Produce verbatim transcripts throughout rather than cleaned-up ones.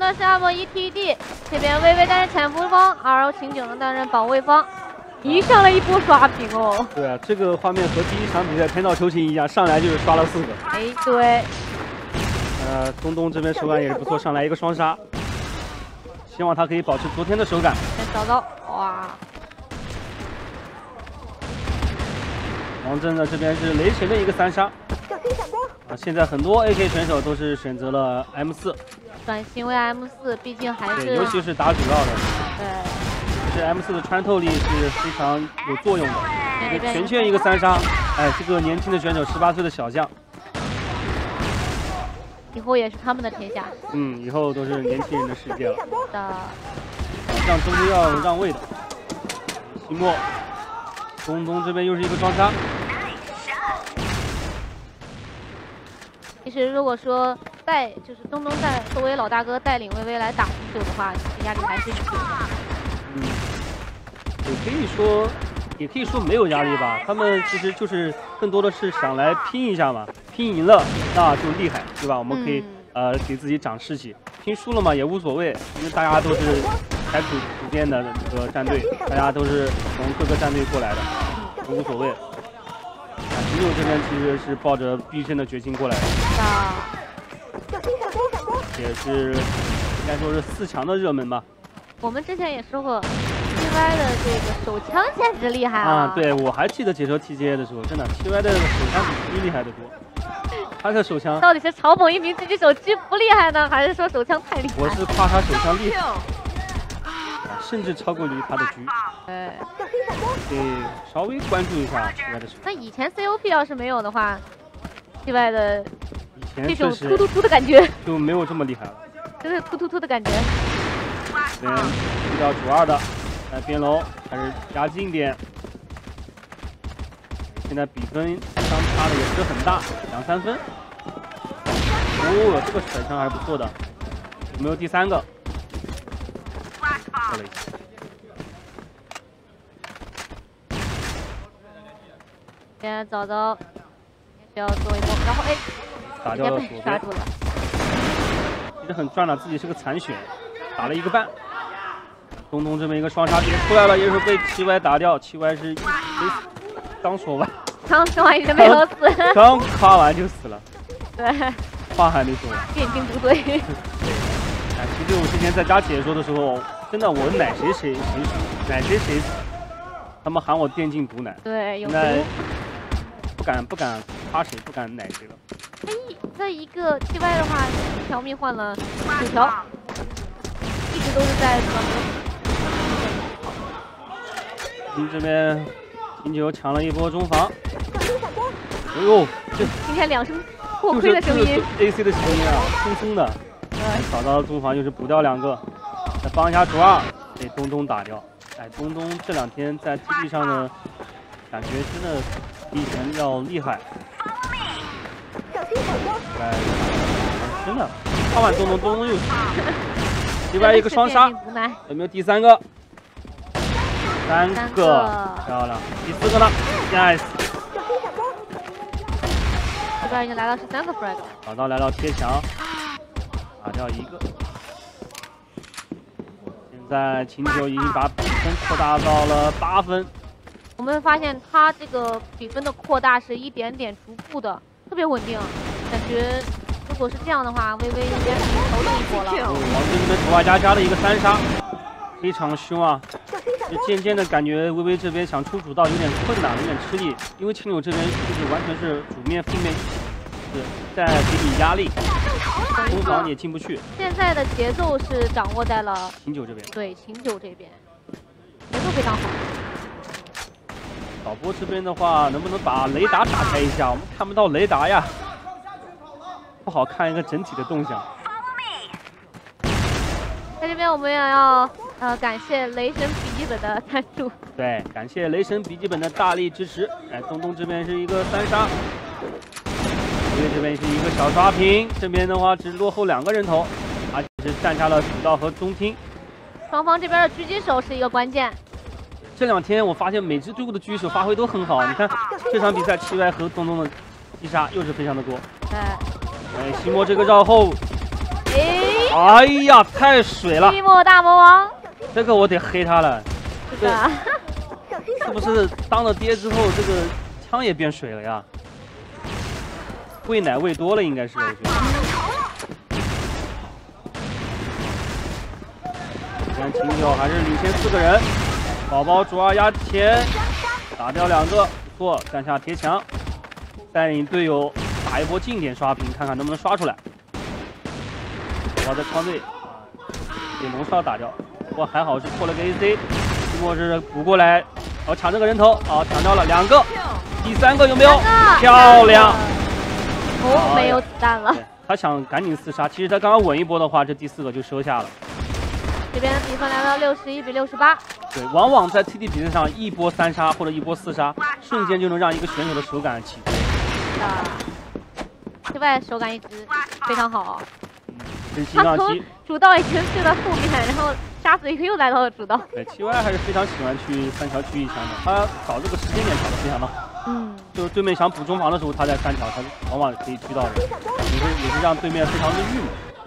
的是阿莫伊 T D， 这边微微担任潜伏方，而秦九呢担任保卫方。一上来一波刷屏哦。 对啊，这个画面和第一场比赛天道酬勤一样，上来就是刷了四个。 哎，对。 呃，东东这边手感也是不错，上来一个双杀，希望他可以保持昨天的手感。 先找到，哇！ 王震呢这边是雷神的一个三杀。啊，现在很多 A K 选手都是选择了 M 四， 转型为 M 四，毕竟还是尤其是打主要的。 对。 其实 M 四的穿透力是非常有作用的，全圈一个三杀，哎，这个年轻的选手，十八岁的小将， 以后也是他们的天下。 嗯，以后都是年轻人的世界了。 的， 小将终究要让位的。西莫，东东这边又是一个双杀。 其实如果说带就是东东带作为老大哥带领微微来打秦九的话，其实压力还是有的。 嗯，也可以说，也可以说没有压力吧。他们其实就是更多的是想来拼一下嘛，拼赢了那就厉害，对吧？我们可以、嗯、呃给自己长士气。拼输了嘛也无所谓，因为大家都是采普普遍的这个战队，大家都是从各个战队过来的，都无所谓。秦九这边其实是抱着必胜的决心过来的，也是应该说是四强的热门吧。 我们之前也说过 ，T Y 的这个手枪简直厉害啊！ 啊，对，我还记得解说 T G A 的时候，真的 T Y 的手枪比你厉害的多。他的手枪到底是嘲讽一名狙击手狙不厉害呢，还是说手枪太厉害？ 我是夸他手枪厉害，甚至超过于他的狙。 对， 得稍微关注一下 T Y 的手枪。 那以前 C O P 要是没有的话 ，T Y 的以前这种突突突的感觉就没有这么厉害了， 就是突突突的感觉。 这边遇到主二的，来边楼开始压近点。现在比分相差的也不是很大，两三分。哦，这个甩枪还是不错的。有没有第三个？错了一下。 现在早早需要做一波，然后哎， 打掉了左边。 住了。 其实很赚了，自己是个残血，打了一个半。东东这边一个双杀点出来了，也是被七 Y 打掉。七 Y 是刚说完， 刚说完一直没有死， 刚夸完就死了。 对， 话还没说完。 电竞不对。 哎，其实我之前在家解说的时候，真的我奶谁谁谁输，奶谁谁死，他们喊我电竞毒奶。 对，有毒。 不敢不敢夸谁，不敢奶谁了。 他一这一个 T Y 的话，一条命换了九条，一直都是在什么？ 你这边秦九抢了一波中防。哎呦，这今天两声破亏的声音 ，A C 的声音啊，松松的。哎，找到中防就是补掉两个，再帮一下主二，被东东打掉。哎，东东这两天在 T D 上的感觉真的比以前要厉害。哎，真的，看完东东，东东又死。另外一个双杀，有没有第三个？三个，漂亮。第四个呢 ？Nice。 这边已经来到十三个 frag 了。 找到来到贴墙，打掉一个。现在秦九已经把比分扩大到了八分。 我们发现他这个比分的扩大是一点点逐步的，特别稳定。感觉如果是这样的话，微微应该是头另一波了。 王震这边土瓦加加的一个三杀，非常凶啊！就渐渐的感觉微微这边想出主道有点困难，有点吃力，因为秦九这边就是完全是主面负面是在给你压力，攻防也进不去。 现在的节奏是掌握在了秦九这边， 对秦九这边节奏非常好。 导播这边的话，能不能把雷达打开一下？我们看不到雷达呀，不好看一个整体的动向。 在这边我们也要呃感谢雷神笔记本的赞助。 对，感谢雷神笔记本的大力支持。哎，东东这边是一个三杀，因为这边是一个小刷屏，这边的话只落后两个人头，而且是占下了主道和中厅。 双方这边的狙击手是一个关键。 这两天我发现每支队伍的狙击手发挥都很好，你看这场比赛七 Y 和东东的击杀又是非常的多。 对。 哎，西莫这个绕后， 哎。 哎呀，太水了！ 寂寞大魔王， 这个我得黑他了。 是的。 是不是当了爹之后，这个枪也变水了呀？喂奶喂多了，应该是我觉得。现在秦九还是领先四个人，宝宝主二压前，打掉两个，不错，干下贴墙，带领队友打一波近点刷屏，看看能不能刷出来。宝宝在框内给龙少打掉，不过还好是破了个 A C， 寂寞是补过来。哦，抢这个人头，好，抢掉了两个，第三个有没有？漂亮！ 哦，没有子弹了。 他想赶紧厮杀，其实他刚刚稳一波的话，这第四个就收下了。 这边的比分来到六十一比六十八。 对，往往在 T T 比赛上，一波三杀或者一波四杀，瞬间就能让一个选手的手感起飞。 啊，T Y手感一直非常好。 真心让其主道已经去了后面，然后杀死一个又来到了主道。 对 ，T Y 还是非常喜欢去三条区域抢的，他找这个时间点找的非常的好。 嗯， 就是对面想补中防的时候，他在三条，他往往可以狙到人，也是也是让对面非常的郁闷。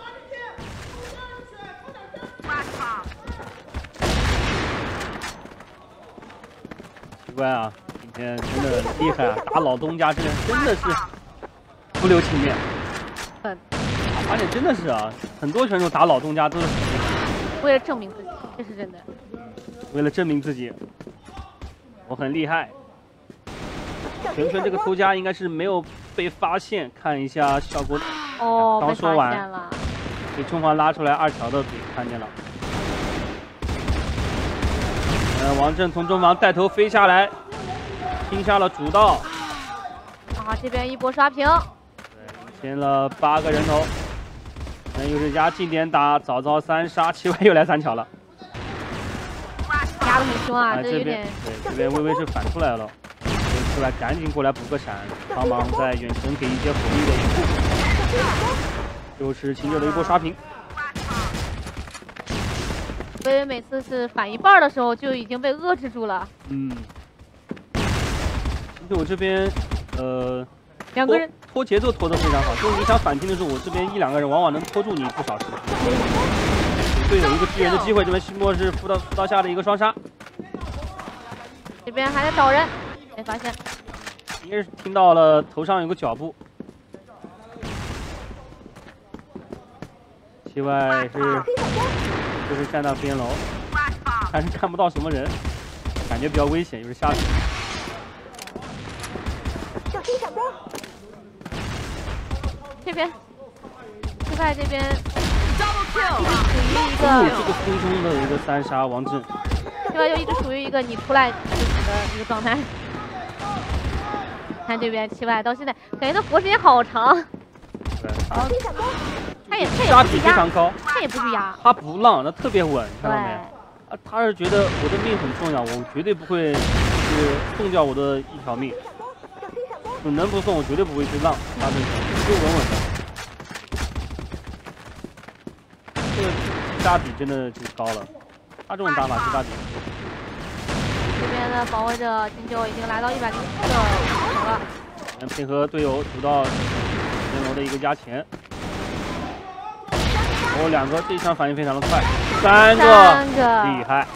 奇怪啊，今天真的厉害啊，打老东家真的真的是不留情面。 嗯。 而且真的是啊，很多选手打老东家都是为了证明自己，这是真的。 为了证明自己，我很厉害。拳拳这个偷家应该是没有被发现，看一下效果。 哦， 刚说完， 了给中华拉出来二条的给看见了。呃，王震从中防带头飞下来，拼下了主道。 啊，这边一波刷屏。 对，领先了八个人头。那又是压近点打，早早三杀，七歪又来三条了， 压得很凶啊！ 啊这边对，这边微微是反出来了，出来赶紧过来补个闪，帮忙在远程给一些火力的掩护。又是秦九的一波刷屏。 微微每次是反一半的时候就已经被遏制住了。 嗯，秦九这边呃。 两个人拖节奏拖得非常好，就是你想反击的时候，我这边一两个人往往能拖住你不少时间。队友一个支援的机会，这边徐墨是扶到扶到下的一个双杀。 这边还在找人，没发现。 应该是听到了头上有个脚步。七外是就是站到边楼，但是看不到什么人，感觉比较危险，又是下去。 这边 ，T Y 这边属于一个这个空中的一个三杀王震 ，T Y 就一直属于一个你出来就死的一个状态。看这边 T Y 到现在感觉他活时间好长。 对， 他他也他也压不是压， 体非常高， 他也不是压， 他不浪，他特别稳，看到没？ 对， 啊，他是觉得我的命很重要，我绝对不会是送掉我的一条命。能不送我绝对不会去浪，他是就稳稳的。这个击杀比真的就高了，他这种打法击杀比。 这边的保卫者金九已经来到一百零四个了， 能配合队友组到人楼的一个压前。哦，两个，这一枪反应非常的快，三个， 三个厉害。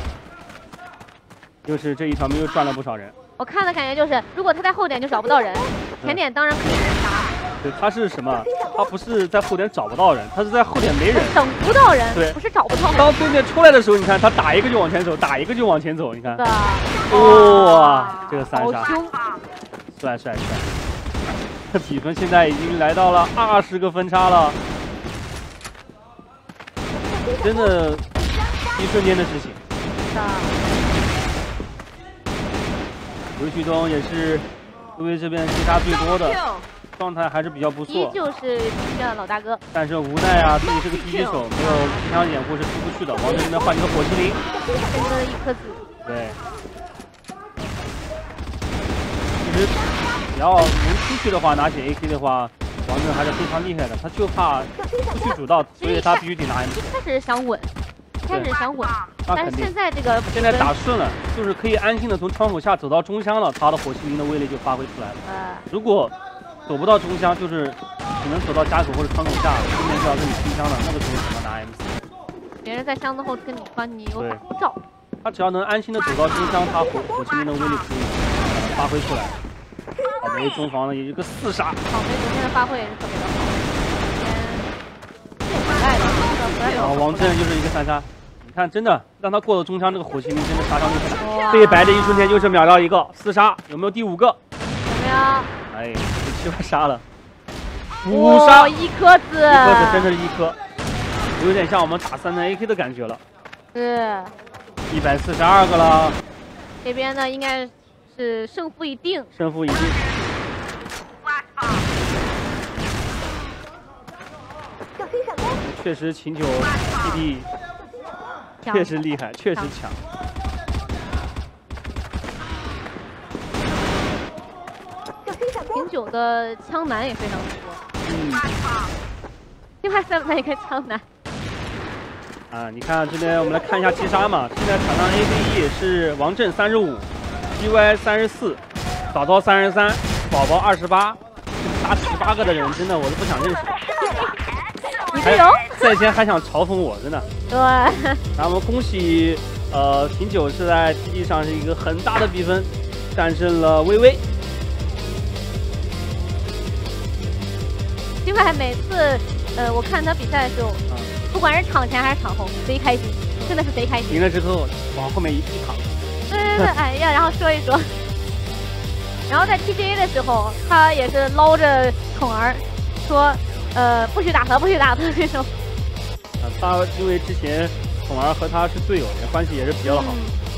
就是这一条命又赚了不少人。 我看的感觉就是，如果他在后点就找不到人，前点当然可以人杀。 对，他是什么？他不是在后点找不到人，他是在后点没人， 等不到人， 对， 不是找不到人。 当对面出来的时候，你看他打一个就往前走，打一个就往前走，你看。 哇， 这个三杀， 好凶， 帅帅帅！这比分现在已经来到了二十个分差了，真的，一瞬间的事情。刘旭东也是微微这边击杀最多的，状态还是比较不错。 依旧是拼的老大哥， 但是无奈啊，自己是个狙击手，没有机枪掩护是出不去的。王震这边换一个火麒麟， 真的一颗子。 对。其实只要能出去的话，拿起 A K 的话，王震还是非常厉害的。他就怕不去主道，所以他必须得拿 M。 一开始想稳，一开始想稳。但是现在这个现在打顺了，就是可以安心的从窗口下走到中箱了，他的火麒麟的威力就发挥出来了。 呃， 如果走不到中箱，就是只能走到家口或者窗口下，对面就要跟你拼枪了，那个时候怎么拿 M 四？ 别人在箱子后跟你穿，你又打不着。 他只要能安心的走到中枪，他火火星的威力可以发挥出来。草莓中防呢有一个四杀， 草莓昨天的发挥也是特别的好，今天回来了， 然后王震就是一个三杀。你看，真的让他过了中枪，这个火星兵真的杀伤力很大。对白的一瞬间就是秒掉一个四杀，有没有第五个？ 有没有？ 哎，被七万杀了，五杀一颗子， 一颗子真的是一颗，有点像我们打三层 A K 的感觉了。 是， 一百四十二个了。 这边呢应该是胜负已定， 胜负已定。确实，秦九弟弟确实厉害，确实强。 秦九的枪男也非常多， 嗯， 另外三分也可以枪男。 啊，你看这边，我们来看一下击杀嘛。现在场上 A V 一也是王震三十五 ，G Y 三十四，早刀三十三，宝宝二十八，打十八个的人，真的我都不想认识。 你队友在先还想嘲讽我，真的。 对。 然后我们恭喜，呃，秦九是在 T T 上是一个很大的比分，战胜了微微。 G Y 每次，呃，我看他比赛的时候。嗯，不管是场前还是场后，贼开心，真的是贼开心。 赢了之后往后面一一躺。 对对对，哎呀，然后说一说。然后在 T G A 的时候，他也是捞着宠儿，说，呃，不许打他，不许打他那种。 啊，他因为之前宠儿和他是队友，关系也是比较好。嗯